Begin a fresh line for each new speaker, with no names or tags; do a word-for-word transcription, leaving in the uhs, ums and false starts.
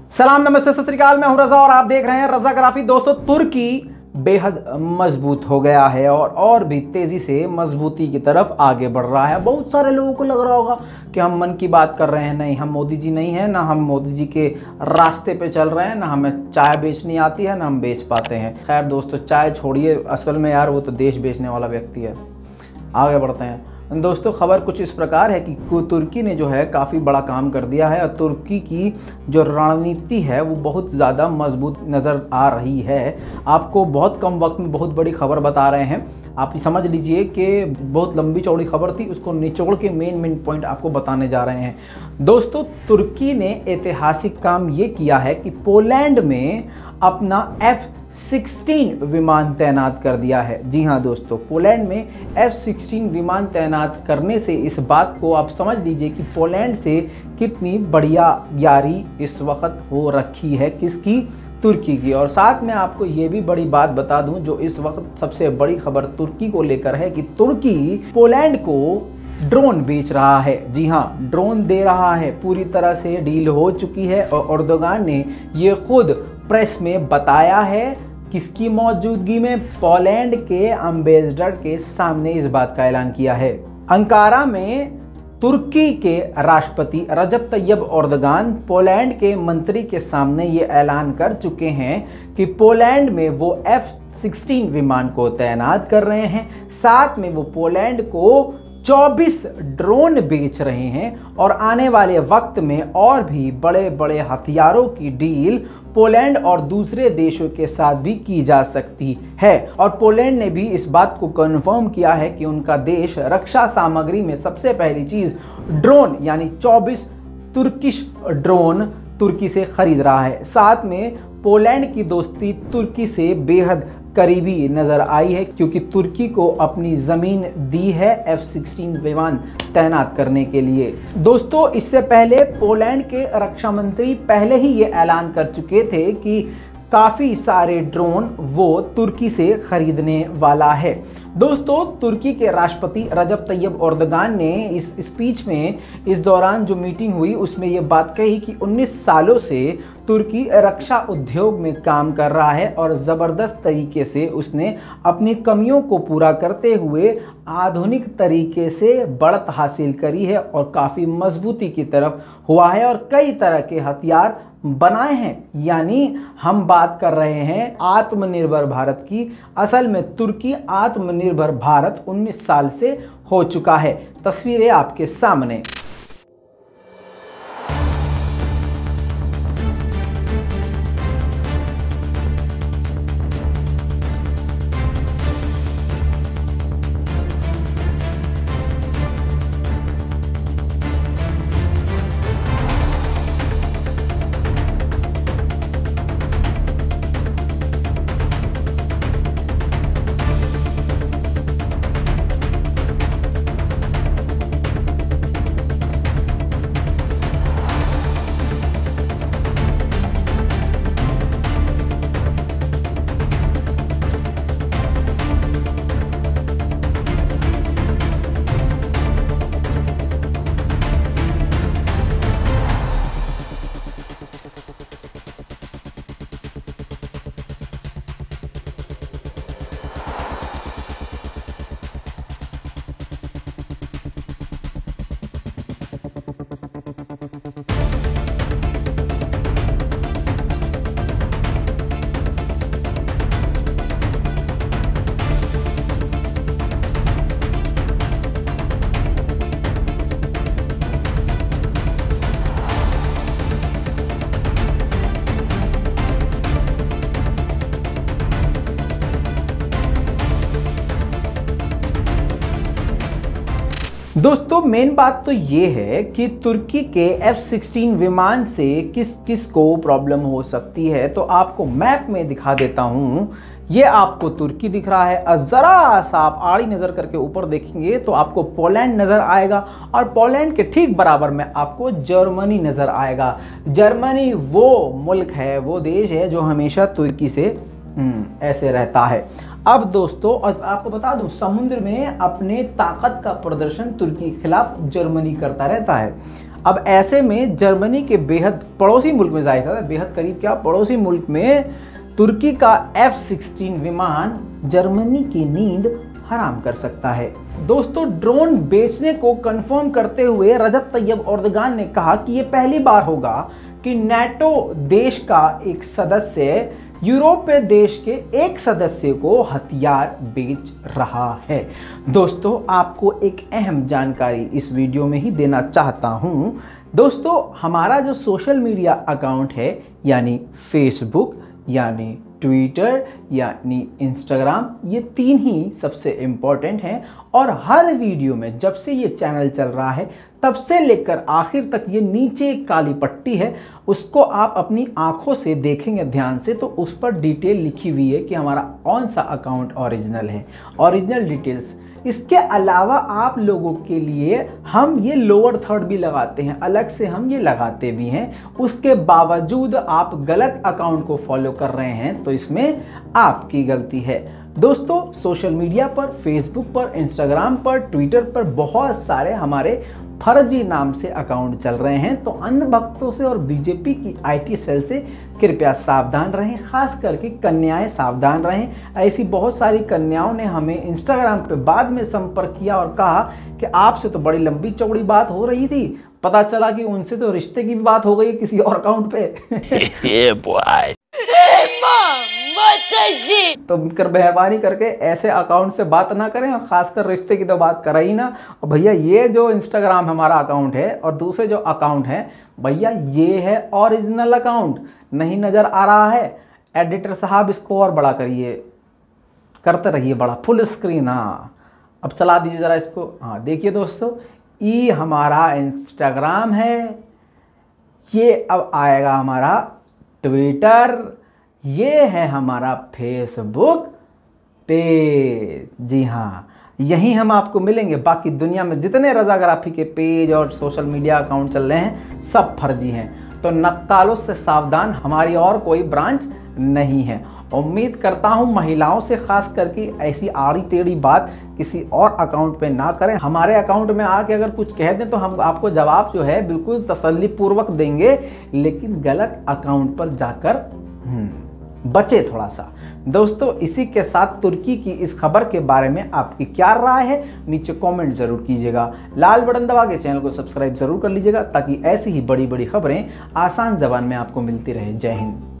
सलाम नमस्ते सत श्री अकाल, मैं हूं रजा और आप देख रहे हैं रजाग्राफी। दोस्तों, तुर्की बेहद मजबूत हो गया है और और भी तेजी से मजबूती की तरफ आगे बढ़ रहा है। बहुत सारे लोगों को लग रहा होगा कि हम मन की बात कर रहे हैं। नहीं, हम मोदी जी नहीं हैं, ना हम मोदी जी के रास्ते पे चल रहे हैं, ना हमें चाय बेचनी आती है, ना हम बेच पाते हैं। खैर दोस्तों, चाय छोड़िए, असल में यार वो तो देश बेचने वाला व्यक्ति है। आगे बढ़ते हैं दोस्तों। खबर कुछ इस प्रकार है कि तुर्की ने जो है काफ़ी बड़ा काम कर दिया है और तुर्की की जो रणनीति है वो बहुत ज़्यादा मजबूत नज़र आ रही है। आपको बहुत कम वक्त में बहुत बड़ी खबर बता रहे हैं। आप समझ लीजिए कि बहुत लंबी चौड़ी खबर थी, उसको निचोड़ के मेन मेन पॉइंट आपको बताने जा रहे हैं। दोस्तों, तुर्की ने ऐतिहासिक काम ये किया है कि पोलैंड में अपना एफ सिक्सटीन विमान तैनात कर दिया है। जी हाँ दोस्तों, पोलैंड में एफ सिक्सटीन विमान तैनात करने से इस बात को आप समझ लीजिए कि पोलैंड से कितनी बढ़िया यारी इस वक्त हो रखी है। किसकी? तुर्की की। और साथ में आपको ये भी बड़ी बात बता दूं, जो इस वक्त सबसे बड़ी खबर तुर्की को लेकर है कि तुर्की पोलैंड को ड्रोन बेच रहा है। जी हाँ, ड्रोन दे रहा है। पूरी तरह से डील हो चुकी है और एर्दोगान ने ये खुद प्रेस में बताया है। किसकी मौजूदगी में? पोलैंड के एम्बेसडर के सामने इस बात का ऐलान किया है। अंकारा में तुर्की के राष्ट्रपति रजब तैयब एर्दोगान पोलैंड के मंत्री के सामने ये ऐलान कर चुके हैं कि पोलैंड में वो एफ सिक्सटीन विमान को तैनात कर रहे हैं। साथ में वो पोलैंड को चौबीस ड्रोन बेच रहे हैं और आने वाले वक्त में और भी बड़े बड़े हथियारों की डील पोलैंड और दूसरे देशों के साथ भी की जा सकती है। और पोलैंड ने भी इस बात को कंफर्म किया है कि उनका देश रक्षा सामग्री में सबसे पहली चीज ड्रोन यानी चौबीस तुर्किश ड्रोन तुर्की से खरीद रहा है। साथ में पोलैंड की दोस्ती तुर्की से बेहद करीबी नजर आई है, क्योंकि तुर्की को अपनी जमीन दी है एफ सिक्सटीन विमान तैनात करने के लिए। दोस्तों, इससे पहले पोलैंड के रक्षा मंत्री पहले ही ये ऐलान कर चुके थे कि काफ़ी सारे ड्रोन वो तुर्की से खरीदने वाला है। दोस्तों, तुर्की के राष्ट्रपति रजब तैयब एर्दोगान ने इस स्पीच में इस दौरान जो मीटिंग हुई उसमें ये बात कही कि उन्नीस सालों से तुर्की रक्षा उद्योग में काम कर रहा है और ज़बरदस्त तरीके से उसने अपनी कमियों को पूरा करते हुए आधुनिक तरीके से बढ़त हासिल करी है और काफ़ी मजबूती की तरफ हुआ है और कई तरह के हथियार बनाए हैं। यानी हम बात कर रहे हैं आत्मनिर्भर भारत की। असल में तुर्की आत्मनिर्भर भारत उन्नीस साल से हो चुका है। तस्वीरें आपके सामने। दोस्तों, मेन बात तो ये है कि तुर्की के एफ सिक्सटीन विमान से किस किस को प्रॉब्लम हो सकती है। तो आपको मैप में दिखा देता हूँ। ये आपको तुर्की दिख रहा है और ज़रा सा आप आड़ी नज़र करके ऊपर देखेंगे तो आपको पोलैंड नज़र आएगा और पोलैंड के ठीक बराबर में आपको जर्मनी नज़र आएगा। जर्मनी वो मुल्क है, वो देश है जो हमेशा तुर्की से ऐसे रहता है। अब दोस्तों, और आपको बता दूं, समुद्र में अपने ताकत का प्रदर्शन तुर्की के खिलाफ जर्मनी करता रहता है। अब ऐसे में जर्मनी के बेहद पड़ोसी मुल्क में, जाहिर है बेहद करीब क्या पड़ोसी मुल्क में तुर्की का एफ सिक्सटीन विमान जर्मनी की नींद हराम कर सकता है। दोस्तों, ड्रोन बेचने को कंफर्म करते हुए रजब तैयब एर्दोगान ने कहा कि यह पहली बार होगा कि नाटो देश का एक सदस्य यूरोपीय देश के एक सदस्य को हथियार बेच रहा है। दोस्तों, आपको एक अहम जानकारी इस वीडियो में ही देना चाहता हूं। दोस्तों, हमारा जो सोशल मीडिया अकाउंट है, यानी फेसबुक, यानी ट्विटर, यानी इंस्टाग्राम, ये तीन ही सबसे इम्पोर्टेंट हैं और हर वीडियो में जब से ये चैनल चल रहा है तब से लेकर आखिर तक ये नीचे एक काली पट्टी है, उसको आप अपनी आंखों से देखेंगे ध्यान से तो उस पर डिटेल लिखी हुई है कि हमारा कौन सा अकाउंट ओरिजिनल है, ओरिजिनल डिटेल्स। इसके अलावा आप लोगों के लिए हम ये लोअर थर्ड भी लगाते हैं, अलग से हम ये लगाते भी हैं। उसके बावजूद आप गलत अकाउंट को फॉलो कर रहे हैं तो इसमें आपकी गलती है। दोस्तों, सोशल मीडिया पर, फेसबुक पर, इंस्टाग्राम पर, ट्विटर पर बहुत सारे हमारे फर्जी नाम से अकाउंट चल रहे हैं, तो अंधभक्तों से और बीजेपी की आईटी सेल से कृपया सावधान रहें, खास करके कन्याएं सावधान रहें। ऐसी बहुत सारी कन्याओं ने हमें इंस्टाग्राम पे बाद में संपर्क किया और कहा कि आपसे तो बड़ी लंबी चौड़ी बात हो रही थी, पता चला कि उनसे तो रिश्ते की भी बात हो गई किसी और अकाउंट पे। तो कर मेहरबानी करके ऐसे अकाउंट से बात ना करें और खासकर रिश्ते की तो बात करा ही ना। और भैया, ये जो इंस्टाग्राम हमारा अकाउंट है और दूसरे जो अकाउंट है भैया, ये है ओरिजिनल अकाउंट, नहीं नजर आ रहा है? एडिटर साहब इसको और बड़ा करिए, करते रहिए बड़ा, फुल स्क्रीन। हाँ, अब चला दीजिए जरा इसको। हाँ, देखिए दोस्तों, ये हमारा इंस्टाग्राम है, ये अब आएगा हमारा ट्विटर, ये है हमारा फेसबुक पेज। जी हाँ, यहीं हम आपको मिलेंगे। बाकी दुनिया में जितने रजाग्राफी के पेज और सोशल मीडिया अकाउंट चल रहे हैं सब फर्जी हैं, तो नक्कालों से सावधान, हमारी और कोई ब्रांच नहीं है। उम्मीद करता हूं महिलाओं से खास करके ऐसी आड़ी टेढ़ी बात किसी और अकाउंट पे ना करें। हमारे अकाउंट में आके अगर कुछ कह दें तो हम आपको जवाब जो है बिल्कुल तसल्ली पूर्वक देंगे, लेकिन गलत अकाउंट पर जाकर बचे थोड़ा सा। दोस्तों, इसी के साथ तुर्की की इस खबर के बारे में आपकी क्या राय है नीचे कमेंट जरूर कीजिएगा। लाल बटन दबा के चैनल को सब्सक्राइब जरूर कर लीजिएगा ताकि ऐसी ही बड़ी बड़ी खबरें आसान जबान में आपको मिलती रहे। जय हिंद।